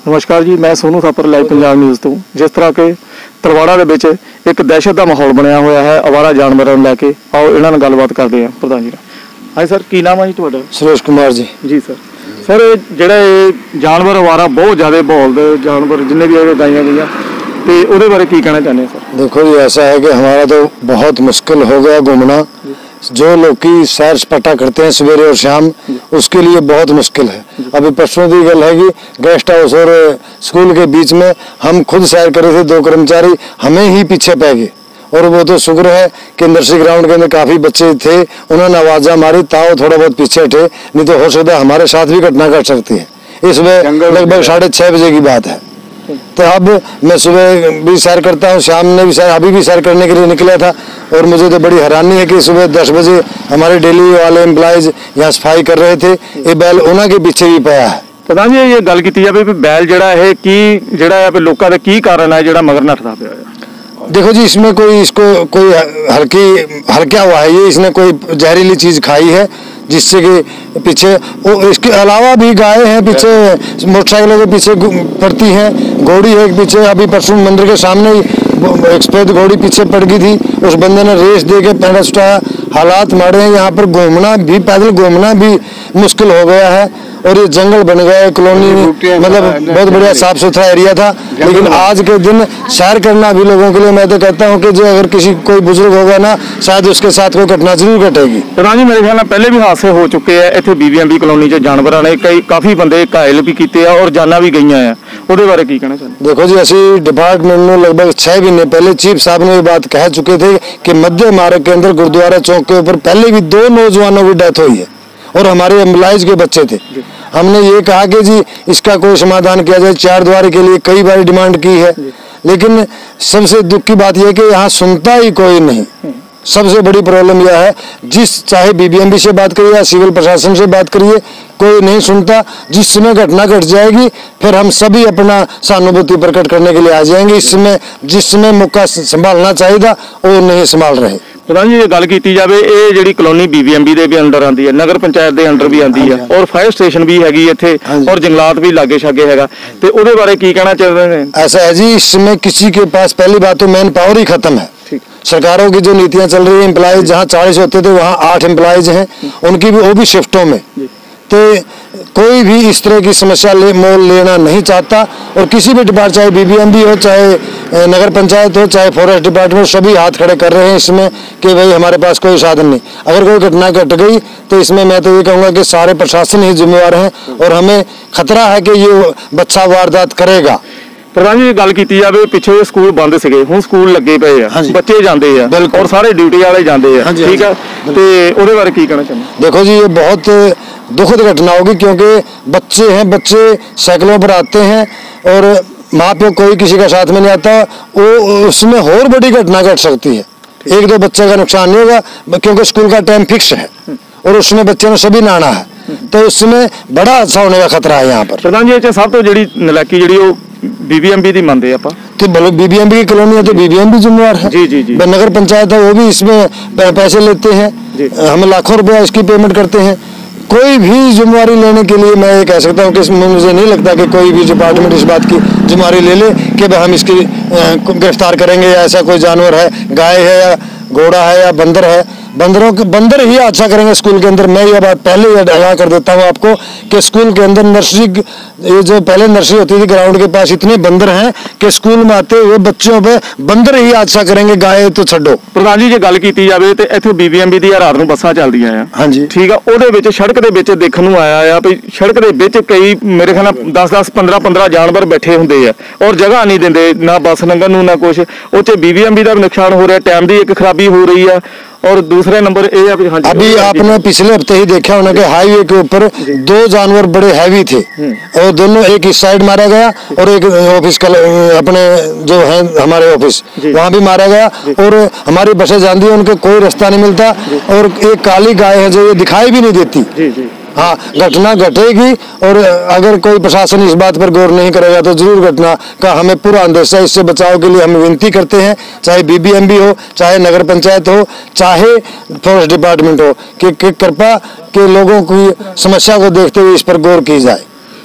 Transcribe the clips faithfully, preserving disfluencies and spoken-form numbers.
नमस्कार जी, मैं Sonu Thapar live Punjab news तो। जिस तरह के तलवाड़ा ਦੇ ਵਿੱਚ एक दहशत का माहौल बनया हुआ है आवारा जानवरों ਨੂੰ ਲੈ ਕੇ, आओ इन्हां ਨਾਲ गलबात करते हैं। प्रधान जी हाँ सर, की नाम है जी तुहाडा? सुरेश कुमार जी। जी सर। सर ਜਿਹੜਾ ਇਹ जानवर आवारा बहुत ज़्यादा बौलदे जानवर जिन्ने भी गाइयां गईयां तो ਉਹਦੇ बारे की कहना चाहते हैं सर? देखो जी, ऐसा है कि हमारा तो बहुत मुश्किल हो गया घूमना। जो लोग की सैर सपाटा करते हैं सवेरे और शाम, उसके लिए बहुत मुश्किल है। अभी परसों की गल है कि गेस्ट हाउस और स्कूल के बीच में हम खुद सैर कर रहे थे, दो कर्मचारी हमें ही पीछे पै गए। और वो तो शुक्र है कि नर्सरी ग्राउंड के अंदर काफ़ी बच्चे थे, उन्होंने आवाज़ा मारी ताओ थोड़ा बहुत पीछे हटे, नहीं तो हो सकता है हमारे साथ भी घटना घट सकती है। इसमें लगभग साढ़े छः बजे की बात है। तो अब मैं सुबह भी सैर करता हूँ, शाम में भी सैर, अभी भी सैर करने के लिए निकला था। और मुझे तो बड़ी हैरानी है कि सुबह दस बजे हमारे डेली वाले एम्प्लॉयज़ यहाँ सफाई कर रहे थे, ये बैल उन्होंने के पीछे भी पाया है। प्रधान जी ये गल की जाए भी बैल जड़ा है कि जड़ा है लोगों का की कारण है जड़ा मगर नठदा पिया है? देखो जी, इसमें कोई इसको कोई हल्की हल्का हुआ है, ये इसने कोई जहरीली चीज़ खाई है जिससे कि पीछे वो, इसके अलावा भी गाय हैं पीछे, मोटरसाइकिलों के पीछे पड़ती हैं, घोड़ी है पीछे। अभी परसों मंदिर के सामने ही एक सफेद घोड़ी पीछे पड़ गई थी, उस बंदे ने रेस दे के पैरा छुटाया। हालात मारे हैं, यहाँ पर घूमना भी, पैदल घूमना भी मुश्किल हो गया है। और ये जंगल बन गया है, कॉलोनी मतलब बहुत बढ़िया साफ सुथरा एरिया था, लेकिन आज के दिन सैर करना भी लोगों के लिए, मैं तो कहता हूँ कि जो अगर किसी कोई बुजुर्ग होगा ना, शायद उसके साथ कोई घटना जरूर घटेगी। प्रधान जी मेरे ख्याल में पहले भी हादसे हो चुके हैं इतने बीबीएमबी कॉलोनी च, जानवरों ने कई काफ़ी बंदे घायल भी किए और जाना भी गई हैं, ਉਹਦੇ बारे की कहना चाहते? देखो जी, असी डिपार्टमेंट में लगभग छः महीने पहले चीफ साहब ने ये बात कह चुके थे कि मध्य मार्ग के अंदर गुरुद्वारा चौक के ऊपर पहले भी दो नौजवानों की डेथ हुई है और हमारे एम्प्लॉयज़ के बच्चे थे। हमने ये कहा कि जी इसका कोई समाधान किया जाए, चार द्वारे के लिए कई बार डिमांड की है, लेकिन सबसे दुख की बात यह है कि यहाँ सुनता ही कोई नहीं। सबसे बड़ी प्रॉब्लम यह है, जिस चाहे बीबीएमबी से बात करिए या सिविल प्रशासन से बात करिए, कोई नहीं सुनता। जिस समय घटना घट जाएगी फिर हम सभी अपना सहानुभूति प्रकट करने के लिए आ जाएंगे। इस समय जिस समय मौका संभालना चाहिए था वो नहीं संभाल रहे। प्रधान जी ये गल की जाए, ये जी कॉलोनी बीबीएमबी के भी अंडर आती है, नगर पंचायत के अंडर भी आती है और फायर स्टेशन भी हैगी इत्थे और जंगलात भी लागे शागे हैगा, तो उसदे बारे की कहना चाहते हैं? ऐसा है जी, इस समय किसी के पास पहली बात तो मैन पावर ही खत्म है। सरकारों की जो नीतियां चल रही है, एम्प्लॉयज जहाँ चालीस होते थे वहाँ आठ एम्प्लॉयज हैं, उनकी भी वो भी शिफ्टों में। तो कोई भी इस तरह की समस्या ले मोल लेना नहीं चाहता। और किसी भी डिपार्टमेंट, चाहे बीबीएमबी हो, चाहे नगर पंचायत हो, चाहे फॉरेस्ट डिपार्टमेंट, सभी हाथ खड़े कर रहे हैं इसमें कि भाई हमारे पास कोई साधन नहीं। अगर कोई घटना घट गई तो इसमें मैं तो ये कहूँगा कि सारे प्रशासन ही जिम्मेवार हैं और हमें खतरा है कि ये बच्चा वारदात करेगा। प्रधान जी गल की जाए, पिछले स्कूल बंद से हुण स्कूल लगे पे है, बच्चे जाते हैं और सारे ड्यूटी वाले जाते हैं, ठीक है, तो उसदे बारे की कहना चाहते? देखो जी ये बहुत दुखद घटना होगी, क्योंकि बच्चे हैं, बच्चे साइकिलों पर आते हैं और माँ प्यो कोई किसी का साथ में नहीं आता, वो उसमें और बड़ी घटना घट सकती है। एक दो बच्चे का नुकसान नहीं होगा क्योंकि स्कूल का टाइम फिक्स है और उसमें बच्चे ने सभी नहाना है, तो उसमें बड़ा हादसा होने का खतरा है यहाँ पर। प्रधान जी सब तो जी नलायकी जी बीबीएमबी दी मानते हैं, तो बोलो बीबीएमबी की कॉलोनी है तो बीबीएमबी जिम्मेवार है। जी जी जी। नगर पंचायत है वो भी इसमें पैसे लेते हैं, हम लाखों रुपया इसकी पेमेंट करते हैं। कोई भी जिम्मेवारी लेने के लिए मैं ये कह सकता हूँ कि मुझे नहीं लगता कि कोई भी डिपार्टमेंट इस बात की जिम्मेवारी ले ले कि हम इसकी गिरफ्तार करेंगे या ऐसा कोई जानवर है, गाय है या घोड़ा है या बंदर है। बंदरों के बंदर ही अच्छा करेंगे स्कूल के अंदर। मैं ये बात पहले ही आगाह कर देता हूँ आपको कि स्कूल के अंदर नर्सरी, ये जो पहले नर्सरी होती थी ग्राउंड के पास, इतने बंदर हैं कि स्कूल में आते हुए बच्चों पे बंदर ही अच्छा करेंगे, गाय तो छड्डो। प्रधान जी जो गल की जाए तो इत्थे बीबीएमबी दी रात नूं बसां चलदियां आ, हाँ जी ठीक है, ਉਹਦੇ ਵਿੱਚ ਸੜਕ ਦੇ ਵਿੱਚ ਦੇਖਣ ਨੂੰ ਆਇਆ ਆ ਵੀ ਸੜਕ ਦੇ ਵਿੱਚ ਕਈ ਮੇਰੇ ਖਿਆਲ ਨਾਲ दस दस पंद्रह पंद्रह जानवर बैठे ਹੁੰਦੇ ਆ और जगह नहीं ਦਿੰਦੇ ना बस ਲੰਘਣ ਨੂੰ ना कुछ। ਉਹ 'ਚ बीबीएमबी ਦਾ नुकसान हो रहा है, टाइम की एक खराबी हो रही है और दूसरे नंबर ए अभी आपने पिछले हफ्ते ही देखा होना कि हाईवे के ऊपर दो जानवर बड़े हैवी थे और दोनों एक इस साइड मारा गया और एक ऑफिस अपने जो है हमारे ऑफिस वहाँ भी मारा गया और हमारी बसें जाती है उनके कोई रास्ता नहीं मिलता और एक काली गाय है जो ये दिखाई भी नहीं देती। हाँ, घटना घटेगी और अगर कोई प्रशासन इस बात पर गौर नहीं करेगा तो जरूर घटना का हमें पूरा अंदेशा। इससे बचाव के लिए हम विनती करते हैं, चाहे बीबीएमबी हो, चाहे नगर पंचायत हो, चाहे फॉरेस्ट डिपार्टमेंट हो, कि कृपा के लोगों की समस्या को देखते हुए इस पर गौर की जाए।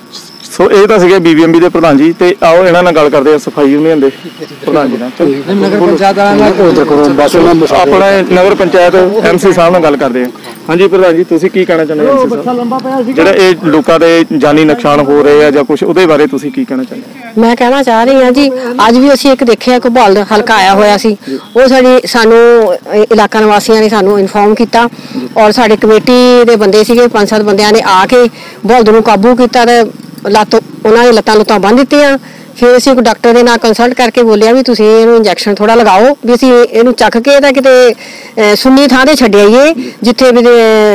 ਸੋ ਇਹ ਤਾਂ ਸੀਗੇ ਬੀਬੀਐਮਬੀ ਦੇ ਪ੍ਰਧਾਨ ਜੀ ਤੇ ਆਓ ਇਹਨਾਂ ਨਾਲ ਗੱਲ ਕਰਦੇ ਆ ਸਫਾਈ ਯੂਨੀਅਨ ਦੇ ਪ੍ਰਧਾਨ ਜੀ ਨਾਲ। ਨਗਰ ਪੰਚਾਇਤ ਨਾਲ ਆਪਣੇ ਨਗਰ ਪੰਚਾਇਤ ਐਮਸੀ ਸਾਹਿਬ ਨਾਲ ਗੱਲ ਕਰਦੇ ਆ। ਹਾਂਜੀ ਪ੍ਰਧਾਨ ਜੀ, ਤੁਸੀਂ ਕੀ ਕਹਿਣਾ ਚਾਹੁੰਦੇ ਹੋ ਐਮਸੀ ਸਾਹਿਬ ਜਿਹੜਾ ਇਹ ਲੋਕਾਂ ਦੇ ਜਾਨੀ ਨੁਕਸਾਨ ਹੋ ਰਹੇ ਆ ਜਾਂ ਕੁਝ ਉਹਦੇ ਬਾਰੇ ਤੁਸੀਂ ਕੀ ਕਹਿਣਾ ਚਾਹੁੰਦੇ ਹੋ? ਮੈਂ ਕਹਿਣਾ ਚਾਹ ਰਹੀ ਹਾਂ ਜੀ, ਅੱਜ ਵੀ ਅਸੀਂ ਇੱਕ ਦੇਖਿਆ ਘੁਬਾਲ ਹਲਕਾ ਆਇਆ ਹੋਇਆ ਸੀ, ਉਹ ਸਾਡੀ ਸਾਨੂੰ ਇਲਾਕਾ ਨਿਵਾਸੀਆਂ ਨੇ ਸਾਨੂੰ ਇਨਫੋਰਮ ਕੀਤਾ ਔਰ ਸਾਡੇ ਕਮੇਟੀ ਦੇ ਬੰਦੇ ਸੀਗੇ ਪੰਜ ਸੱਤ ਬੰਦਿਆਂ ਨੇ ਆ ਕੇ ਬਲਦ ਨੂੰ ਕਾਬੂ ਕੀਤਾ ਤੇ ਲੱਤ ਉਹਨਾਂ ਨੇ ਲੱਤਾਂ ਲੁੱਤਾਂ ਬੰਨ੍ਹ ਦਿੱਤੀਆਂ। ਫਿਰ ਅਸੀਂ ਇੱਕ ਡਾਕਟਰ ਦੇ ਨਾਲ ਕੰਸਲਟ ਕਰਕੇ ਬੋਲਿਆ ਵੀ ਤੁਸੀਂ ਇਹਨੂੰ ਇੰਜੈਕਸ਼ਨ ਥੋੜਾ ਲਗਾਓ ਵੀ ਅਸੀਂ ਇਹਨੂੰ ਚੱਕ ਕੇ ਤਾਂ ਕਿਤੇ ਸੁੰਨੀ ਥਾਂ ਤੇ ਛੱਡ ਆਈਏ ਜਿੱਥੇ ਵੀ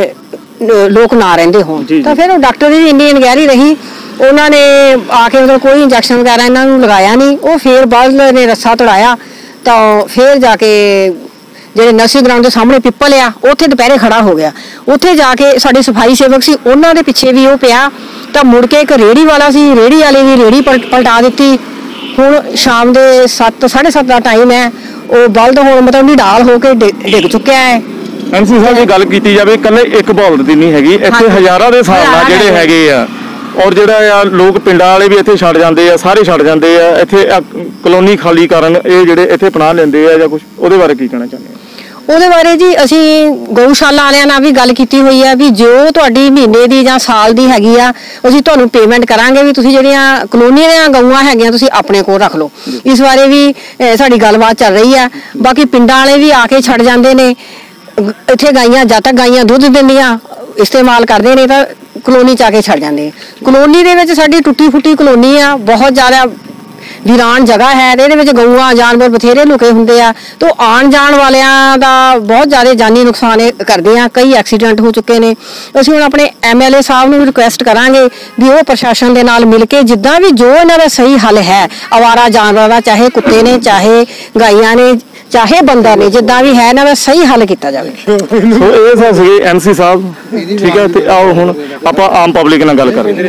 ਲੋਕ ਨਾ ਰਹਿੰਦੇ ਹੋਣ। ਤਾਂ ਫਿਰ ਉਹ ਡਾਕਟਰ ਦੀ ਇੰਨੀ ਅਣਗਹਿਰੀ ਰਹੀ, ਉਹਨਾਂ ਨੇ ਆ ਕੇ ਮਤਲਬ ਕੋਈ ਇੰਜੈਕਸ਼ਨ ਵਗੈਰਾ ਇਹਨਾਂ ਨੂੰ ਲਗਾਇਆ ਨਹੀਂ। ਉਹ ਫਿਰ ਬਲਦ ਨੇ ਰੱਸਾ ਤੜਾਇਆ ਤਾਂ ਫਿਰ ਜਾ ਕੇ ਜਿਹੜੇ ਨਰਸਿੰਗ ਗਰਾਊਂਡ ਦੇ ਸਾਹਮਣੇ ਪਿੱਪਲ ਆ ਉੱਥੇ ਦੁਪਹਿਰੇ ਖੜਾ ਹੋ ਗਿਆ। ਉੱਥੇ ਜਾ ਕੇ ਸਾਡੇ ਸਫਾਈ ਸੇਵਕ ਸੀ, ਉਹਨਾਂ ਦੇ ਪਿੱਛੇ ਵੀ ਉਹ ਪਿਆ ਤਾਂ ਮੁੜ ਕੇ ਇੱਕ ਰੇਹੜੀ ਵਾਲਾ ਸੀ, ਰੇਹੜੀ ਵਾਲੇ ਦੀ ਰੇਹੜੀ ਪਲਟਾ ਦਿੱਤੀ। ਹੁਣ ਸ਼ਾਮ ਦੇ ਸੱਤ ਸਾਢੇ ਸੱਤ ਦਾ ਟਾਈਮ ਹੈ, ਉਹ ਬਲਦ ਹੁਣ ਮਤਲਬ ਨਿਡਾਲ ਹੋ ਕੇ ਡਿੱਗ ਚੁੱਕਿਆ ਹੈ। ਐਮਸੀ ਸਾਹਿਬ ਦੀ ਗੱਲ ਕੀਤੀ ਜਾਵੇ ਇਕੱਲੇ ਇੱਕ ਬਲਦ ਦੀ ਨਹੀਂ ਹੈਗੀ, ਇੱਥੇ ਹਜ਼ਾਰਾਂ ਦੇ ਹਿਸਾਬ ਨਾਲ ਜਿਹੜੇ ਹੈਗੇ ਆ ਔਰ ਜਿਹੜਾ ਆ ਲੋਕ ਪਿੰਡਾਂ ਵਾਲੇ ਵੀ ਇੱਥੇ ਛੱਡ ਜਾਂਦੇ ਆ, ਸਾਰੇ ਛੱਡ ਜਾਂਦੇ ਆ। ਇੱਥੇ ਕਲੋਨੀ ਖਾਲੀ ਕਾਰਨ ਇਹ ਜਿਹੜੇ ਇੱਥੇ ਪਨਾਹ ਲੈਂਦੇ ਆ ਜਾਂ ਕੁਝ ਉਹਦੇ ਬਾਰੇ ਕੀ ਕਹਿਣਾ ਚਾਹੁੰਦੇ ਆ? ਉਹਦੇ ਬਾਰੇ ਜੀ ਅਸੀਂ ਗਊਸ਼ਾਲਾ ਵਾਲਿਆਂ ਨਾਲ ਵੀ ਗੱਲ ਕੀਤੀ ਹੋਈ ਆ ਵੀ ਜੋ ਤੁਹਾਡੀ ਮਹੀਨੇ ਦੀ ਜਾਂ ਸਾਲ ਦੀ ਹੈਗੀ ਆ ਅਸੀਂ ਤੁਹਾਨੂੰ ਪੇਮੈਂਟ ਕਰਾਂਗੇ ਵੀ ਤੁਸੀਂ ਜਿਹੜੀਆਂ ਕਲੋਨੀ ਦੀਆਂ ਗਊਆਂ ਹੈਗੀਆਂ ਤੁਸੀਂ ਆਪਣੇ ਕੋਲ ਰੱਖ ਲਓ। ਇਸ ਬਾਰੇ ਵੀ ਸਾਡੀ ਗੱਲਬਾਤ ਚੱਲ ਰਹੀ ਆ। ਬਾਕੀ ਪਿੰਡਾਂ ਵਾਲੇ ਵੀ ਆ ਕੇ ਛੱਡ ਜਾਂਦੇ ਨੇ ਇੱਥੇ ਗਾਈਆਂ, ਜਦ ਤੱਕ ਗਾਈਆਂ ਦੁੱਧ ਦਿੰਦੀਆਂ ਇਸਤੇਮਾਲ ਕਰਦੇ ਨੇ ਤਾਂ ਕਲੋਨੀ ਚ ਆ ਕੇ ਛੱਡ ਜਾਂਦੇ। ਕਲੋਨੀ ਦੇ ਵਿੱਚ ਸਾਡੀ ਟੁੱਟੀ ਫੁੱਟੀ ਕਲੋਨੀ ਆ, ਬਹੁਤ ਜ਼ਿਆਦਾ ਵੀਰਾਨ ਜਗ੍ਹਾ ਹੈ, ਇਹਦੇ ਵਿੱਚ ਗਊਆਂ ਜਾਨਵਰ ਬਥੇਰੇ ਲੁਕੇ ਹੁੰਦੇ ਆ ਤਾਂ ਆਉਣ ਜਾਣ ਵਾਲਿਆਂ ਦਾ ਬਹੁਤ ਜ਼ਿਆਦਾ ਜਾਨੀ ਨੁਕਸਾਨ ਕਰਦੇ ਆ। ਕਈ ਐਕਸੀਡੈਂਟ ਹੋ ਚੁੱਕੇ ਨੇ। ਅਸੀਂ ਹੁਣ ਆਪਣੇ ਐਮਐਲਏ ਸਾਹਿਬ ਨੂੰ ਰਿਕੁਐਸਟ ਕਰਾਂਗੇ ਵੀ ਉਹ ਪ੍ਰਸ਼ਾਸਨ ਦੇ ਨਾਲ ਮਿਲ ਕੇ ਜਿੱਦਾਂ ਵੀ ਜੋ ਇਹਨਾਂ ਦਾ ਸਹੀ ਹੱਲ ਹੈ ਅਵਾਰਾ ਜਾਨਵਰਾਂ ਦਾ, ਚਾਹੇ ਕੁੱਤੇ ਨੇ ਚਾਹੇ ਗਾਈਆਂ ਨੇ ਚਾਹੇ ਬੰਦਾ ਨੇ, ਜਿੱਦਾਂ ਵੀ ਹੈ ਇਹਨਾਂ ਦਾ ਸਹੀ ਹੱਲ ਕੀਤਾ ਜਾਵੇ। ਸੋ ਇਹ ਤਾਂ ਸੀਗੇ ਐਮਸੀ ਸਾਹਿਬ, ਠੀਕ ਹੈ। ਤੇ ਆਓ ਹੁਣ ਆਪਾਂ ਆਮ ਪਬਲਿਕ ਨਾਲ ਗੱਲ ਕਰਾਂਗੇ।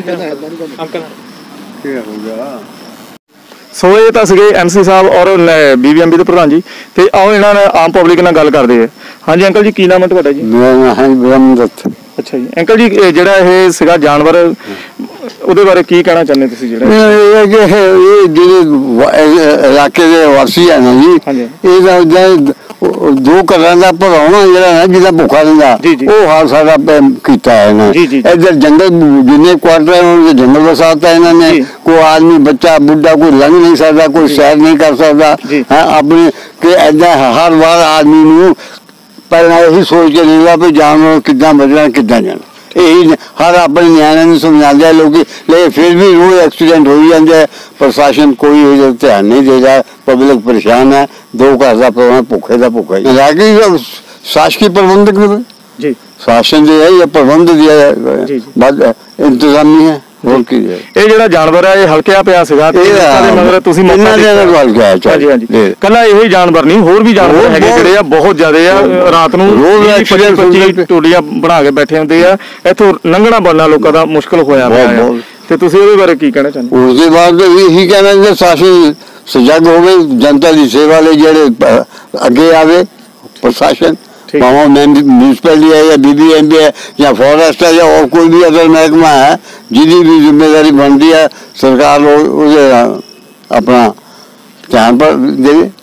ਸੋ ਇਹ ਤਾਂ ਸੀਗੇ ਐਮਸੀ ਸਾਹਿਬ ਔਰ ਬੀਬੀਐਮਬੀ ਦੇ ਪ੍ਰਧਾਨ ਜੀ ਤੇ ਆਓ ਇਹਨਾਂ ਨਾਲ ਆਮ ਪਬਲਿਕ ਨਾਲ ਗੱਲ ਕਰਦੇ ਆ। ਹਾਂਜੀ ਅੰਕਲ ਜੀ, ਕੀ ਨਾਮ ਹੈ ਤੁਹਾਡਾ ਜੀ? ਮੇਰਾ ਨਾਮ ਹੈ ਬ੍ਰਹਮਦੱਤ। ਅੱਛਾ ਜੀ ਅੰਕਲ ਜੀ, ਜਿਹੜਾ ਇਹ ਸੀਗਾ ਜਾਨਵਰ ਉਹਦੇ ਬਾਰੇ ਕੀ ਕਹਿਣਾ ਚਾਹੁੰਦੇ ਤੁਸੀਂ? ਜਿਹੜਾ ਇਹ ਜਿਹੜੇ ਇਲਾਕੇ ਦੇ ਵਾਸੀ ਹੈ ਨਾ ਜੀ, ਇਹਦਾ ਦੋ ਘਰਾਂ ਦਾ ਭਰਾਉਣਾ ਜਿਹੜਾ ਨਾ ਜਿਹਦਾ ਭੁੱਖਾ ਰਹਿੰਦਾ ਉਹ ਹਾਲ ਸਾਡਾ ਕੀਤਾ ਹੈ ਨਾ। ਇੱਧਰ ਜੰਗਲ ਜਿੰਨੇ ਕੁਆਟਰ ਹੈ ਉਹਦੇ ਜੰਗਲ ਵਸਾਤਾ ਇਹਨਾਂ ਨੇ। ਕੋਈ ਆਦਮੀ ਬੱਚਾ ਬੁੱਢਾ ਕੋਈ ਲੰਘ ਨਹੀਂ ਸਕਦਾ, ਕੋਈ ਸੈਰ ਨਹੀਂ ਕਰ ਸਕਦਾ ਹੈ ਆਪਣੇ ਕਿ ਏਦਾਂ ਹਰ ਵਾਰ ਆਦਮੀ ਨੂੰ ਪਹਿਲਾਂ ਇਹੀ ਸੋਚ ਕੇ ਨਿਕਲਾ ਵੀ ਜਾਨਵਰ ਕਿੱਦਾਂ ਬਚਣਾ ਕਿੱਦਾਂ ਜਾਣਾ। ਇਹੀ ਹਰ ਆਪਣੇ ਨਿਆਣਿਆਂ ਨੂੰ ਸਮਝਾਉਂਦੇ ਲੋਕੀ, ਲੇਕਿਨ ਫਿਰ ਵੀ ਰੋਜ਼ ਐਕਸੀਡੈਂਟ ਹੋ ਜਾਂਦੇ। ਪ੍ਰਸ਼ਾਸਨ ਕੋਈ ਇਹਦਾ ਧਿਆਨ ਨਹੀਂ ਦੇ ਰਿਹਾ, ਪਬਲਿਕ ਪਰੇਸ਼ਾਨ ਹੈ। ਦੋ ਘਰ ਦਾ ਪ੍ਰਬੰਧ ਭੁੱਖੇ ਦਾ ਭੁੱਖਾ ਹੀ ਰਾਗੀ शासकीय प्रबंधक जी शासन जो है या प्रबंध दिया है इंतजामी है। ਇਹ ਜਿਹੜਾ ਜਾਨਵਰ ਹੈ ਇਹ ਹਲਕਿਆ ਪਿਆ ਸੀਗਾ ਤੇ ਇਹਦੇ ਮਗਰ ਤੁਸੀਂ ਮੌਕਾ ਦਿੱਤਾ। ਹਾਂਜੀ ਹਾਂਜੀ, ਕੱਲਾ ਇਹੋ ਹੀ ਜਾਨਵਰ ਨਹੀਂ ਹੋਰ ਵੀ ਜਾਨਵਰ ਹੈਗੇ ਜਿਹੜੇ ਆ ਬਹੁਤ ਜ਼ਿਆਦੇ ਆ। ਰਾਤ ਨੂੰ ਰੋਜ਼ ਪੱਚੀ ਟੋਲੀਆਂ ਬਣਾ ਕੇ ਬੈਠੇ ਹੁੰਦੇ ਆ, ਇੱਥੋਂ ਲੰਘਣਾ ਬਣਨਾ ਲੋਕਾਂ ਦਾ ਮੁਸ਼ਕਲ ਹੋਇਆ ਪਿਆ ਹੈ। ਤੇ ਤੁਸੀਂ ਉਹਦੇ ਬਾਰੇ ਕੀ ਕਹਿਣਾ ਚਾਹੁੰਦੇ? ਉਸਦੇ ਬਾਅਦ ਇਹੀ ਕਹਿਣਾ ਕਿ ਸ਼ਾਸਨ ਸਜਗ ਹੋਵੇ, ਜਨਤਾ ਦੀ ਸੇਵਾ ਲਈ ਜਿਹੜੇ ਅੱਗੇ ਆਵੇ प्रशासन, म्यूनसिपैलिटी है या बीबीएमबी है या फॉरेस्ट है या और कोई भी अगर महकमा है जिसकी भी जिम्मेदारी बनती है सरकार अपना ध्यान पर दे।